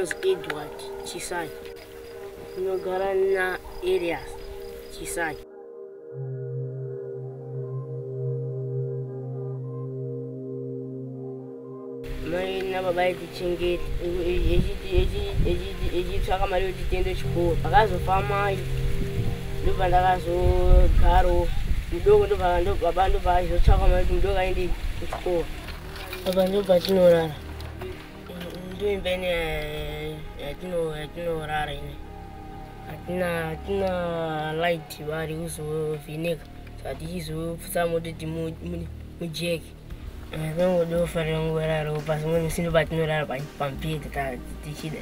knows Edward Chisai. No Garana areas Chisai. Mãe na babai de Chingue, Egito só camarão de tenda de cor. Pagazo fama, do bandagazo caro, do bando, babando vai, eu só camarão do ainda de cor. Abando batinora. Do bem é no rara, atina light, vari uso vinegar. Só diz o samo de mujek. Não vou fazer horário, eu passo muito assim no batinho horário para pampir, tá decidida.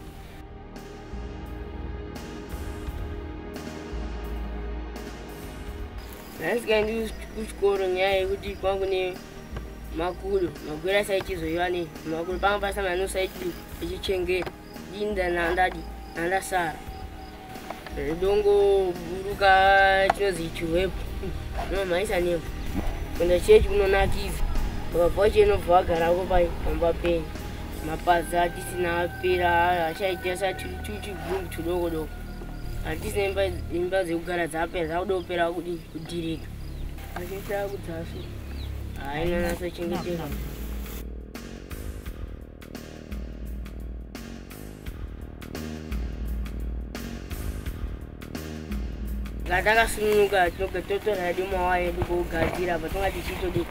Mas quem diz os coros, né? Eu digo quando nem Magulu é site zo yani, Magulu bang basta na no site de Chingue, dinda nanda sara. Dongo buruka chozi chuwe, no mais anem. Quando a gente não naquilo. Pode não voar garago vai Mbappé mapaza disina pera achai dessa chuchu muito logo a disina imba ze ugara zapeza udo pera kudi direct a gente tá gutasu ai não nessa chingete gadaka sunuga toka toto radio mawaye dugo gadira batonga dichito de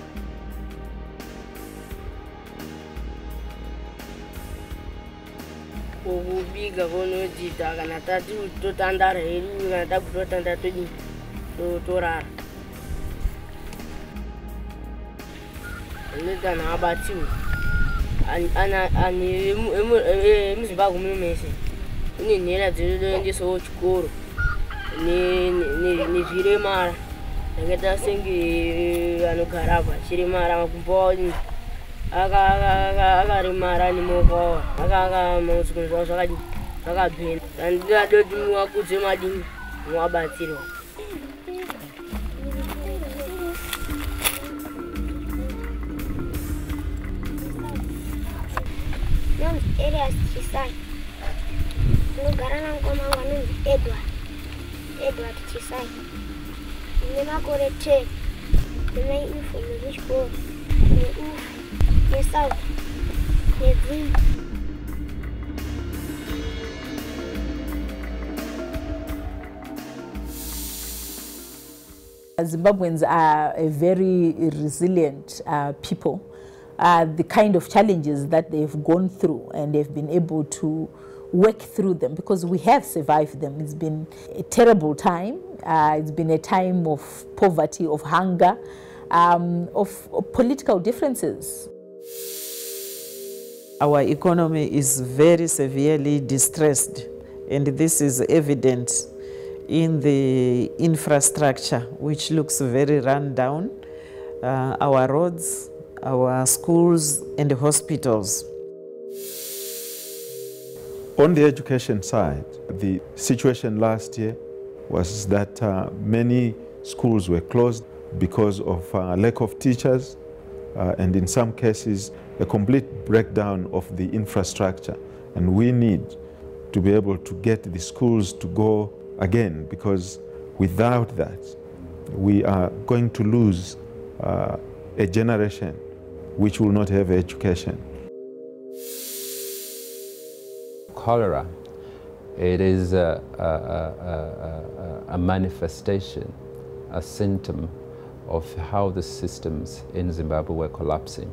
o biga vono di daga na tatu to tandar helu na ta pro tanda to di to rar le dana abati ana ani emu ba gumu mese ni nera de ndi so chikoro ni vire mara ngeta sengi ano karaba chiri mara makumbo aga rimara ni moko aga musuku zosakadi sakabhena andira dodi wakudze madini mwabatsirwa non areas Chisai no garana ngoma ngano Edward Chisai nima korete nima info no disco yes out Zimbabweans are a very resilient people. The kind of challenges that they've gone through and they've been able to work through them because we have survived them. It's been a terrible time. It's been a time of poverty, of hunger, of political differences. Our economy is very severely distressed, and this is evident in the infrastructure, which looks very run down, our roads, our schools and hospitals. On the education side, the situation last year was that many schools were closed because of lack of teachers and in some cases a complete breakdown of the infrastructure. And we need to be able to get the schools to go again, because without that we are going to lose a generation which will not have education. Cholera, it is a manifestation, a symptom of how the systems in Zimbabwe were collapsing.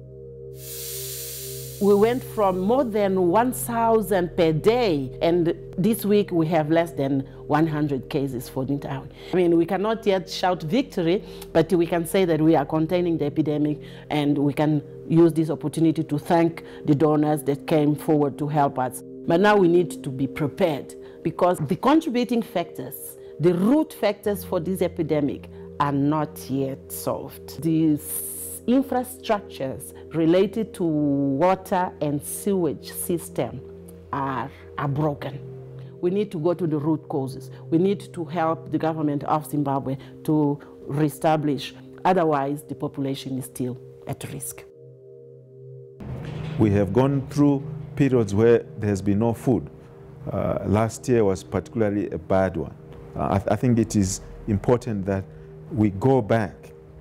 We went from more than 1,000 per day, and this week we have less than 100 cases for Ntawe. I mean, we cannot yet shout victory, but we can say that we are containing the epidemic, and we can use this opportunity to thank the donors that came forward to help us. But now we need to be prepared, because the contributing factors, the root factors for this epidemic are not yet solved. These infrastructures related to water and sewage system are broken. We need to go to the root causes. We need to help the government of Zimbabwe to reestablish. Otherwise, the population is still at risk. We have gone through periods where there's been no food. Last year was particularly a bad one. I think it is important that we go back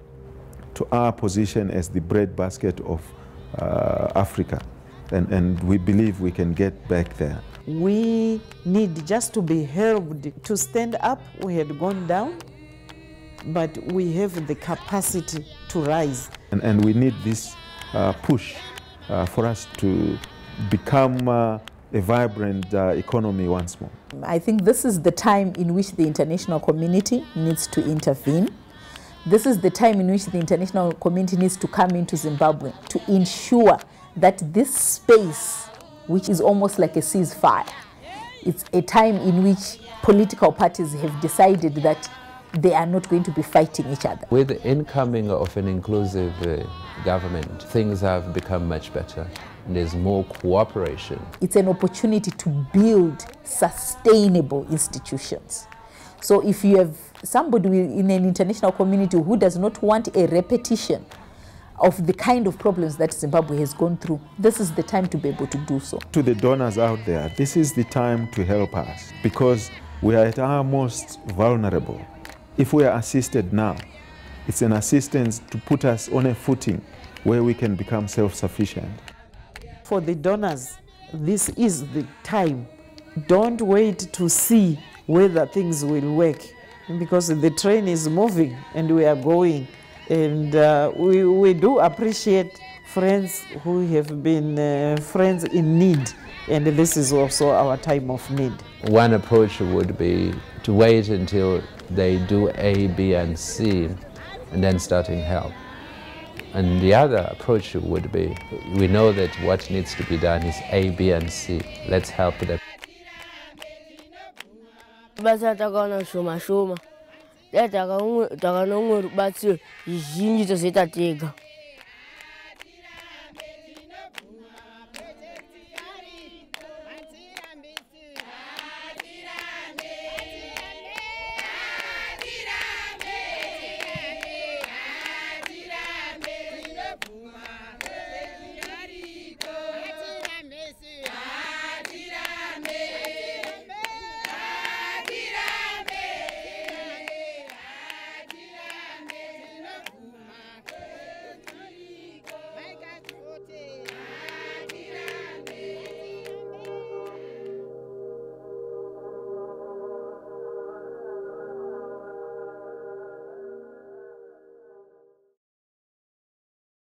to our position as the breadbasket of Africa, and we believe we can get back there. We need just to be helped to stand up. We had gone down, but we have the capacity to rise. And we need this push for us to become a vibrant economy once more. I think this is the time in which the international community needs to intervene. This is the time in which the international community needs to come into Zimbabwe to ensure that this space, which is almost like a ceasefire, it's a time in which political parties have decided that they are not going to be fighting each other. With the incoming of an inclusive government, things have become much better. There's more cooperation. It's an opportunity to build sustainable institutions. So if you have somebody in an international community who does not want a repetition of the kind of problems that Zimbabwe has gone through, this is the time to be able to do so. To the donors out there, this is the time to help us because we are at our most vulnerable. If we are assisted now, it's an assistance to put us on a footing where we can become self-sufficient. For the donors, this is the time. Don't wait to see whether things will work, because the train is moving and we are going. And we do appreciate friends who have been friends in need, and this is also our time of need. One approach would be to wait until they do A, B, and C, and then starting help. And the other approach would be, we know that what needs to be done is A, B, and C. Let's help them. Basa takana shoma shoma. Takana rubatsiro zhinji tozoita tega.